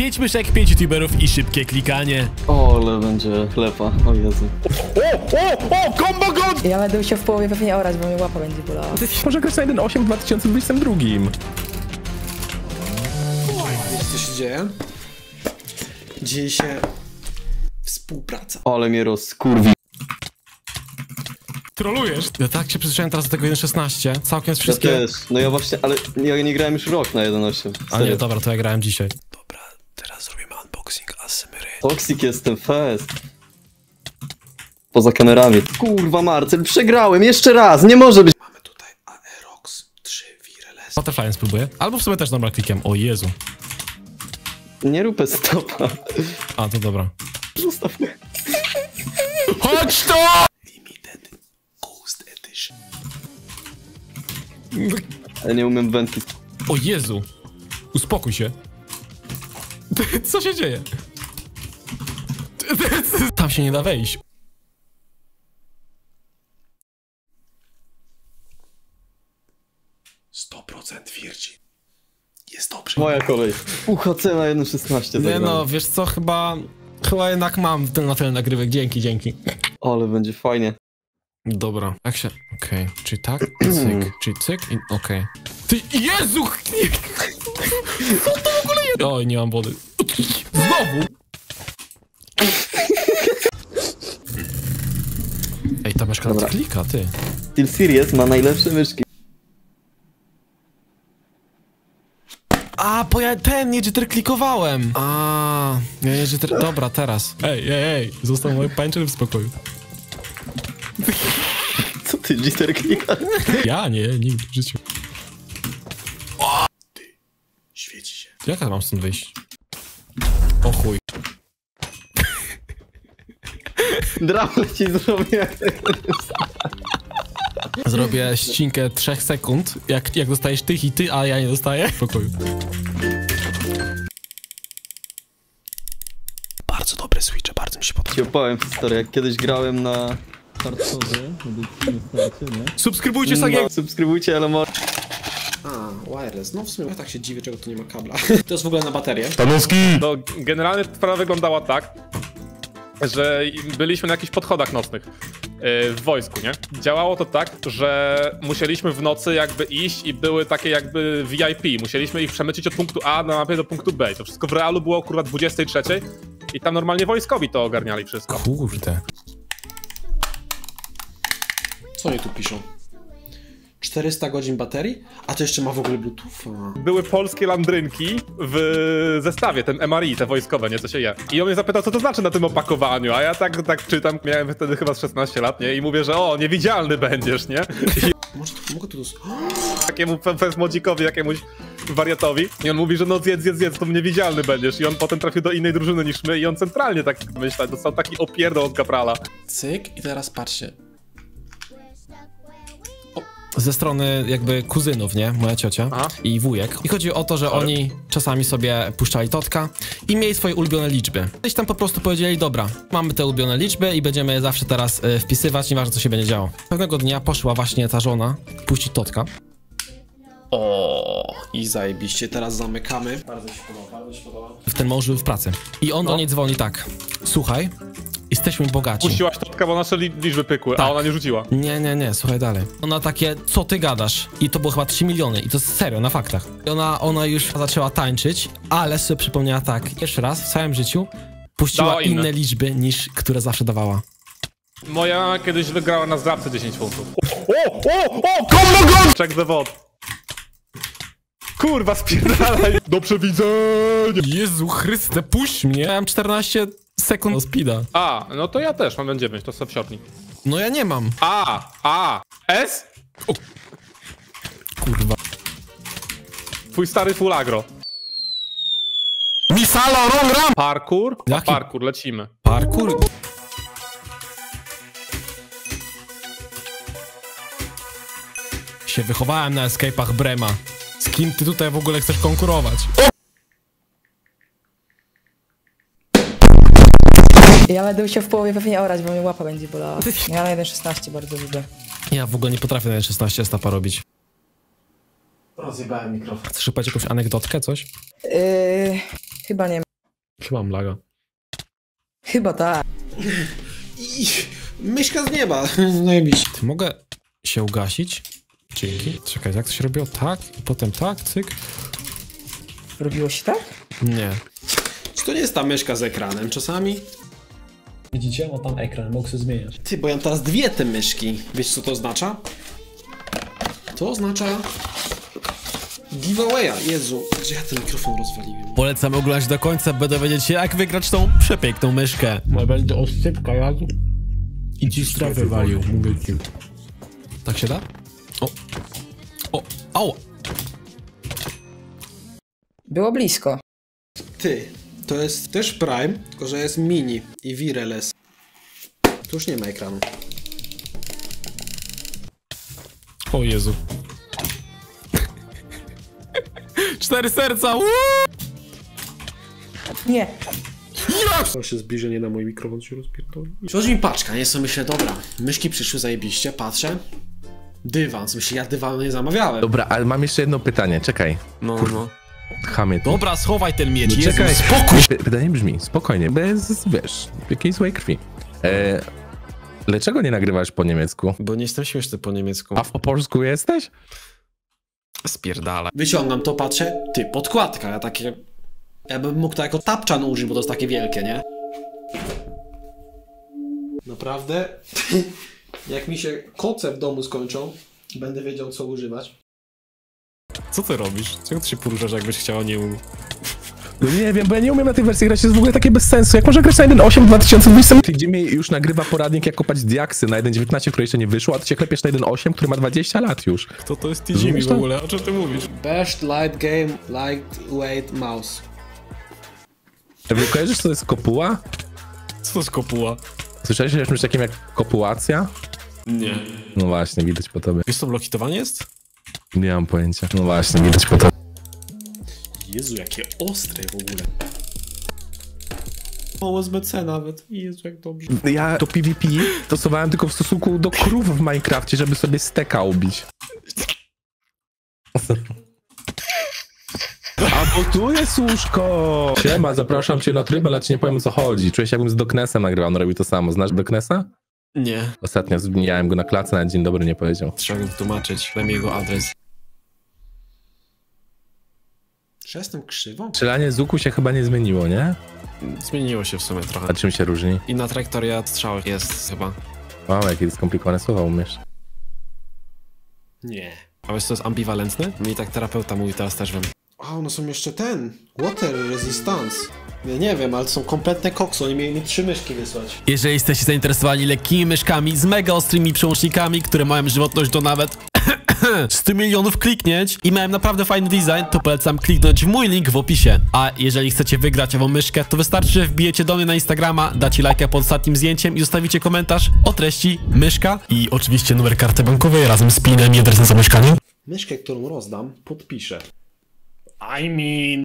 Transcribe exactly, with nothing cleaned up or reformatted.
pięć myszek, pięć youtuberów i szybkie klikanie. O, ale będzie chlepa, o Jezu. O, o, o, combo god! Ja będę musiał w połowie pewnie orać, bo mi łapa będzie bolała. Może grać na jeden osiem w dwa tysiące dwudziestym drugim. Wiecie, co się dzieje? Dzieje się współpraca. Ale mnie rozkurwi. Trolujesz? Ja tak się przyzwyczaiłem teraz do tego jeden szesnaście. Całkiem z Ja wszystkie... też, no ja właśnie, ale ja nie grałem już rok na jeden osiem. A nie, dobra, to ja grałem dzisiaj. Dobra, teraz zrobimy unboxing Asymery. Toxic jestem, fest. Poza kamerami. Kurwa Marcel, przegrałem, jeszcze raz, nie może być. Mamy tutaj Aerox trzy Vireless. Butterflyem spróbuję. Albo w sumie też normal klikiem. O Jezu. Nie rupę stopa. A, to dobra. Zostaw mnie. Chodź to! Limited Ghost Edition. Ja nie umiem wędki. O Jezu. Uspokój się. Co się dzieje? Tam się nie da wejść. sto procent twierdzi. Jest dobrze. Moja kolej. U H C na jeden szesnaście. Nie no, wiesz co, chyba... Chyba jednak mam ten na tyle nagrywek. Dzięki, dzięki. Ale będzie fajnie. Dobra. Jak się... Okej. Okay. Czyli tak? Cyk. Czyli cyk i... Okej. Okay. Ty... Jezu! Co to w ogóle jest? Oj, nie mam wody. Znowu! Ej, ta myszka Dobra. klika, ty. Steel Series ma najlepsze myszki. A, bo ja ten nie jitter klikowałem. A, ja nie jitter... Dobra, teraz. Ej, ej, ej. Został moje pańczyny w spokoju. Co ty, jitter klikasz? Ja nie, nigdy w życiu. Ty, świeci się. Jak ja mam stąd wyjść? O chuj. Dramat ci zrobię. Zrobię ścinkę trzech sekund, jak, jak dostajesz ty i ty, a ja nie dostaję. W pokoju. Bardzo dobre switche, bardzo mi się podoba. Ci opowiem historię, jak kiedyś grałem na hardkorze, nie? Subskrybujcie No, Sagiego. subskrybujcie, ale może... A, wireless. No w sumie ja tak się dziwię, czego tu nie ma kabla. To jest w ogóle na baterię. No, generalnie sprawa wyglądała tak, że byliśmy na jakichś podchodach nocnych yy, w wojsku, nie? Działało to tak, że musieliśmy w nocy jakby iść i były takie jakby V I P. Musieliśmy ich przemycić od punktu A na mapie do punktu B. I to wszystko w realu było kurwa dwudziestej trzeciej i tam normalnie wojskowi to ogarniali wszystko. Kurde. Co oni tu piszą? czterysta godzin baterii? A to jeszcze ma w ogóle Bluetootha. Były polskie landrynki w zestawie, ten M R I, te wojskowe, nie, co się je. I on mnie zapytał, co to znaczy na tym opakowaniu, a ja tak, tak czytam, miałem wtedy chyba z szesnaście lat, nie, i mówię, że o, niewidzialny będziesz, nie? I Może to, mogę tu... takiemu młodzikowi, jakiemuś wariatowi, i on mówi, że no zjedz, zjedz, zjedz, to niewidzialny będziesz. I on potem trafił do innej drużyny niż my i on centralnie tak myślał, dostał taki opierdol od kaprala. Cyk i teraz patrzcie. Ze strony jakby kuzynów, nie? Moja ciocia Aha. i wujek. I chodzi o to, że oni czasami sobie puszczali totka i mieli swoje ulubione liczby. Gdzieś tam po prostu powiedzieli, dobra, mamy te ulubione liczby i będziemy je zawsze teraz y, wpisywać, nieważne co się będzie działo. Pewnego dnia poszła właśnie ta żona puścić totka. O, i zajebiście, teraz zamykamy. Bardzo się podoba, bardzo się podoba. W ten mąż był w pracy. I on No. do niej dzwoni tak. Słuchaj, jesteśmy bogaci. Puściłaś totka, bo nasze li liczby pykły, Tak. a ona nie rzuciła. Nie, nie, nie, słuchaj dalej. Ona takie, co ty gadasz? I to było chyba trzy miliony i to jest serio, na faktach. I ona, ona już zaczęła tańczyć, ale sobie przypomniała tak, pierwszy raz w całym życiu puściła Dała inne. inne liczby niż które zawsze dawała. Moja mama kiedyś wygrała na zdrabce dziesięć funtów. O, o, o, combo god! Check the vote. Kurwa, spierdalaj. Do przewidzenia. Jezu Chryste, puść mnie! Miałem czternaście sekund speeda. A, no to ja też mam dziewięć, to sobie wsiornik. No ja nie mam. A, A, S? O. Kurwa. Twój stary full agro. Misalo, wrong ram! Parkour? Jaki? Parkour, lecimy. Parkour? Się wychowałem na escape'ach Brema. Z kim ty tutaj w ogóle chcesz konkurować? Ja będę musiał w połowie pewnie orać, bo mi łapa będzie bolała. Ja na jeden szesnaście bardzo lubię. Ja w ogóle nie potrafię na szesnaście stapa robić. Rozjebałem mikrofon. Chcesz powiedzieć jakąś anegdotkę, coś? Yy, chyba nie. Chyba mam laga. Chyba tak. I myszka z nieba. Najbliżej. Ty mogę się ugasić? Dzięki. Czekaj, jak to się robiło? Tak, i potem tak, cyk. Robiło się tak? Nie. Czy to nie jest ta myszka z ekranem czasami? Widzicie? O tam ekran, mogę sobie zmieniać. Ty, bo ja mam teraz dwie te myszki. Wiesz co to oznacza? To oznacza... giveawaya. Jezu, że ja ten mikrofon rozwaliłem. Polecam oglądać do końca, by dowiedzieć się, jak wygrać tą przepiękną myszkę. Bo będę oscypka jadł i ci strefy walił, mówię ci. Tak się da? O. O. Au. Było blisko. Ty, to jest też Prime, tylko że jest mini i wireless. Tu już nie ma ekranu. O Jezu. Cztery serca! Uuu! Nie. To się zbliżenie na mój mikrofon się rozpierdoli. Przychodzi mi paczka, nie? Co myślę, dobra, myszki przyszły zajebiście, patrzę. Dywan, co myślę, ja dywanu nie zamawiałem. Dobra, ale mam jeszcze jedno pytanie, czekaj. No, no. Chamie tu. Dobra, schowaj ten miecz, No Jezu, czekaj, spokój! Py- Pytanie brzmi, spokojnie, bez, wiesz, jakiejś złej krwi. E, dlaczego nie nagrywasz po niemiecku? Bo nie jestem śmieszny po niemiecku. A po polsku jesteś? Spierdala. Wyciągam to, patrzę, ty, podkładka, ja takie... Ja bym mógł to jako tapczan użyć, bo to jest takie wielkie, nie? Naprawdę? Jak mi się koce w domu skończą, będę wiedział, co używać. Co ty robisz? Czego ty się poruszasz, jakbyś chciała nie umie? No nie wiem, bo ja nie umiem na tej wersji grać, to jest w ogóle takie bez sensu. Jak można grać na jeden osiem w dwa tysiące dwudziestym? Gdzie mi już nagrywa poradnik, jak kopać diaksy na jeden dziewiętnaście, które jeszcze nie wyszło, a ty się klepiesz na jeden osiem, który ma dwadzieścia lat już. Kto to jest Rozumiesz Tizimi w to? ogóle? O czym ty mówisz? Best light game, lightweight mouse. Wy kojarzysz, co to jest kopuła? Co to jest kopuła? Słyszałeś o czymś takim jak kopułacja? Nie. No właśnie, widać po tobie. Wiesz co blokitowanie jest? Nie mam pojęcia. No właśnie, widać po tobie. Jezu, jakie ostre w ogóle. O, U S B C nawet. Jezu, jak dobrze. Ja to PvP stosowałem tylko w stosunku do krów w Minecrafcie, żeby sobie steka ubić. A bo tu jest łóżko! Siema, zapraszam cię na trybę, ale ci nie powiem, o co chodzi. Czuję się, jakbym z Doknesem nagrywał, on robił to samo. Znasz Doknesa? Nie. Ostatnio zmieniałem go na klatce, na dzień dobry nie powiedział. Trzeba go wytłumaczyć. Daj mi jego adres. Czy jestem krzywą? Strzelanie z łuku się chyba nie zmieniło, nie? Zmieniło się w sumie trochę. A czym się różni? Inna trajektoria strzału jest chyba. Wow, jakie skomplikowane słowa umiesz. Nie. A wiesz co jest ambiwalentny? Mi tak terapeuta mówi, teraz też wiem. A, one są jeszcze ten. Water resistance. Ja nie wiem, ale to są kompletne koksy. Oni mieli mi trzy myszki wysłać. Jeżeli jesteście zainteresowani lekkimi myszkami z mega ostrymi przełącznikami, które mają żywotność do nawet stu milionów kliknięć i mają naprawdę fajny design, to polecam kliknąć w mój link w opisie. A jeżeli chcecie wygrać ową myszkę, to wystarczy, że wbijecie do mnie na Instagrama, dacie lajka pod ostatnim zdjęciem i zostawicie komentarz o treści myszka i oczywiście numer karty bankowej razem z pinem i adresem zamieszkania. Myszkę, którą rozdam, podpiszę. I mean...